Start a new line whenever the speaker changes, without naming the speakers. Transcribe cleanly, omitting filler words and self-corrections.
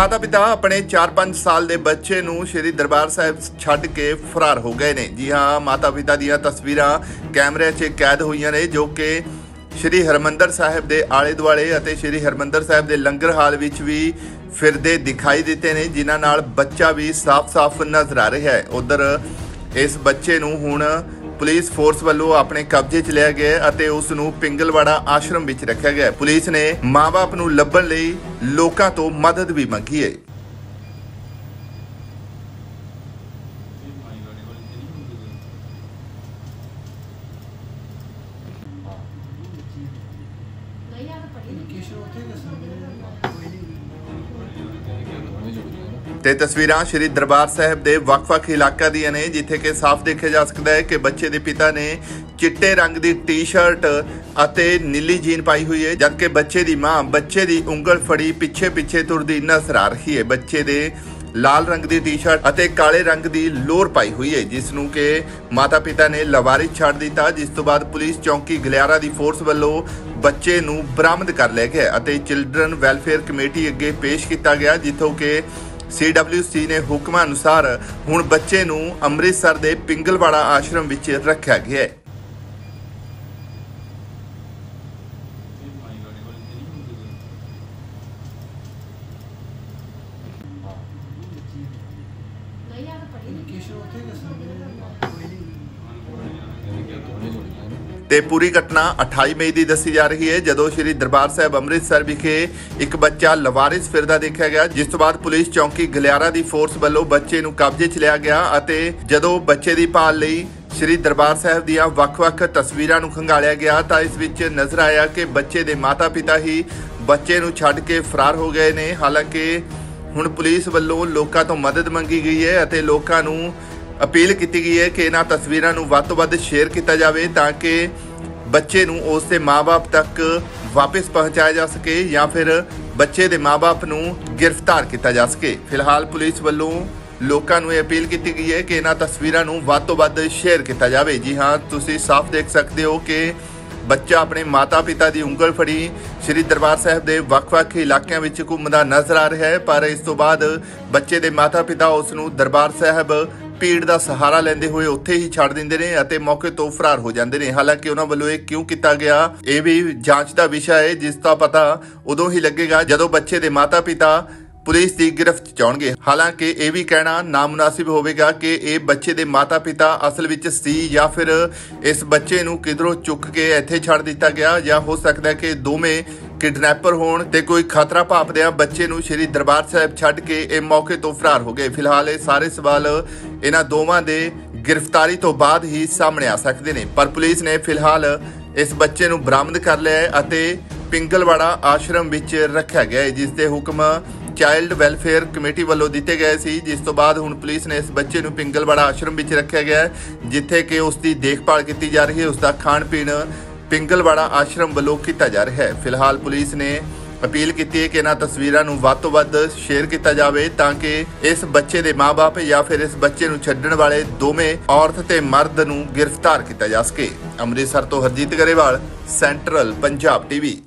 माता पिता अपने 4-5 साल के बच्चे नूं श्री दरबार साहिब छड्ड के फरार हो गए ने। जी हाँ, माता पिता दीयां तस्वीरां कैमरे 'च कैद होईयां ने जो कि श्री हरमंदर साहिब के आले दुआले अते श्री हरमंदर साहिब के लंगर हाल विच भी फिरदे दिखाई दिते ने, जिन्हां नाल बच्चा भी साफ साफ नज़र आ रहा है। उधर इस बच्चे नूं हुण पुलिस फोर्स वालों अपने कब्जे च लिया गया अते उस नूं पिंगलवाड़ा आश्रम विच रखा गया। पुलिस ने माँ बाप नूं लभण लई लोकां तो मदद भी मंगी है। ते तस्वीरां श्री दरबार साहिब के वख-वख इलाकों दीयां ने, जिथे कि साफ देखा जा सकता है कि बच्चे के पिता ने चिट्टे रंग की टी शर्ट अते नीली जीन पाई हुई है, जबकि बच्चे की मां बच्चे की उंगल फड़ी पिछे पिछे तुरदी नजर आ रही है। बच्चे दे लाल रंग की टी शर्ट अते काले रंग की लोर पाई हुई है, जिसनूं के माता पिता ने लवारिस छड्ड दिता। जिस तो बाद पुलिस चौकी गलियारा की फोर्स वालों बच्चे नूं बरामद कर लिया गया अते चिल्ड्रन वैलफेयर कमेटी अगे पेश किया गया, जिथों के CWC ने हुक्म अनुसार हुण बच्चे नूं अमृतसर के पिंगलवाड़ा आश्रम विच रखा गया है। ते पूरी घटना 28 मई की दसी जा रही है, जदों श्री दरबार साहिब अमृतसर विखे एक बच्चा लवारिस फिरदा देखा गया। जिस तो बाद पुलिस चौकी गलियारा की फोर्स वालों बच्चे नूं कब्जे च लिया गया अते जदों बच्चे की भाल लई श्री दरबार साहिब दीयां वख-वख तस्वीरां नूं खंगालिया गया तां इस विच नज़र आया कि बच्चे के माता पिता ही बच्चे नूं छड्ड के फरार हो गए ने। हालांकि हुण पुलिस वालों लोकां तो मदद मंगी गई है अते लोकां नूं अपील की गई है कि इन्हां तस्वीरां नूं वध तों वध शेयर किया जाए ताकि बच्चे नूं उसके माँ बाप तक वापस पहुँचाया जा सके या फिर बच्चे के माँ बाप नूं गिरफ्तार किया जा सके। फिलहाल पुलिस वालों लोकां नूं अपील की गई है कि इन्हां तस्वीरां नूं वध तों वध शेयर किया जाए। जी हाँ, तुसीं साफ देख सकते हो कि बच्चा अपने माता पिता की उंगल फड़ी श्री दरबार साहिब के वख-वख इलाकों में घूमता नजर आ रहा है, पर इस तो बाद बच्चे के माता पिता उसनूं दरबार साहिब भीड़ का सहारा लेंदे हुए उत्थे ही छड्ड दिंदे ने अते मौके तो फरार हो जाते हैं। हालांकि उन्होंने वालों ये क्यों किया गया यह भी जांच का विषय है, जिसका पता उदों ही लगेगा जदों बच्चे के माता पिता पुलिस की गिरफ्त च आउणगे। हालांकि यह भी कहना नामुनासिब होवेगा कि ये बच्चे के माता पिता असल विच सी या फिर इस बच्चे नूं किधरों चुक के इत्थे छड्ड दिता गया, या हो सकता है कि दोवें किडनैपर होण ते कोई खतरा भापदिआं बच्चे नूं श्री दरबार साहिब छड्ड के इह मौके तो फरार हो गए। फिलहाल ये सारे सवाल इन्हां दोवां दे गिरफ्तारी तो बाद ही सामने आ सकते हैं, पर पुलिस ने फिलहाल इस बच्चे नूं बरामद कर लिया है अते पिंगलवाड़ा आश्रम विच रखा गया है, जिसके हुक्म चाइल्ड वैलफेयर कमेटी वालों दिते गए सी। जिस तो बाद हुण पुलिस ने इस बच्चे नूं पिंगलवाड़ा आश्रम विच रखा गया है, जिथे कि उसकी देखभाल की जा रही है, उसका खाण पीण पिंगलवाड़ा आश्रम वालों किया जा रहा है। फिलहाल पुलिस ने अपील की है कि इन्हां तस्वीरां नूं वध तों वध शेयर किया जाए ताकि इस बच्चे के माँ बाप या फिर इस बच्चे नूं छड्डण वाले दोवें औरत ते मर्द नूं गिरफ्तार किया जा सके। अमृतसर तो हरजीत गरेवाल, सेंट्रल पंजाब TV।